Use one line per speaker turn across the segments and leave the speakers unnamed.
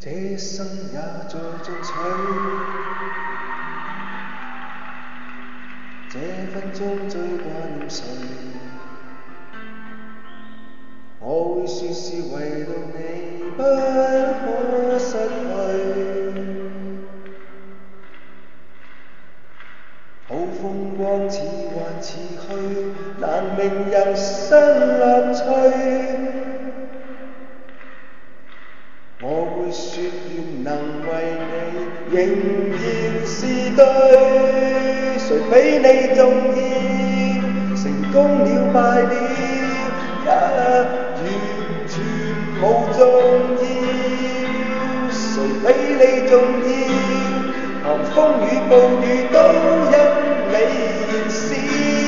这生也在進取，這分鐘最掛念誰？我會說是為了你不可失去。好風光似幻似虛，難明人生樂趣。我會說願能為你，仍然是對。誰比你重要？成功了敗了，也完全無重要。誰比你重要？寒風與暴雨都因你燃燒。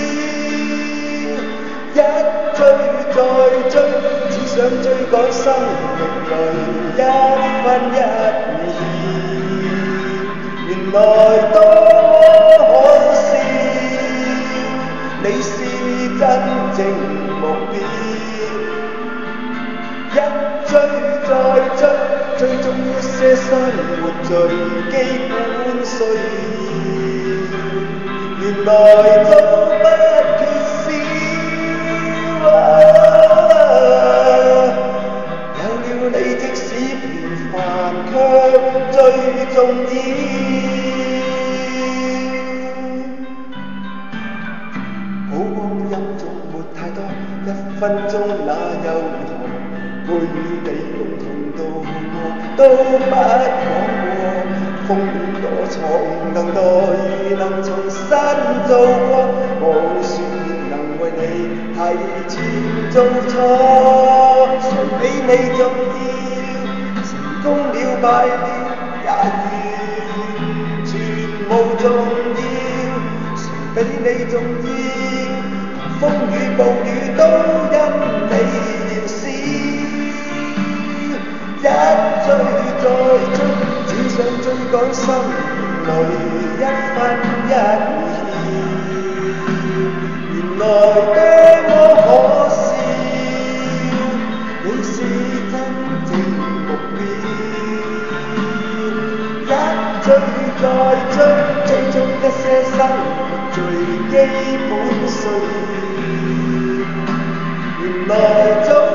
一追再追，只想追趕生命裏一分一秒。原來多麼可笑，你是真正目標。一追再追，追蹤一些生活最基本需要。原來都不缺少。有了你，即使平凡卻最重要。好光陰總沒太多，1分鐘那又如何？配與你共同度過，都不枉過。風雨多闖，能待遇能重新做過。我會說願能為你提前做錯。誰比你重要？成功了敗了，也完全無重要。誰比你重要？風雨暴雨都因你燃燒。一追再追，只想追趕生命裏一分一秒。原來多麼可笑，你是真正目標。一追再追，追蹤一些生活最基本需要。原來早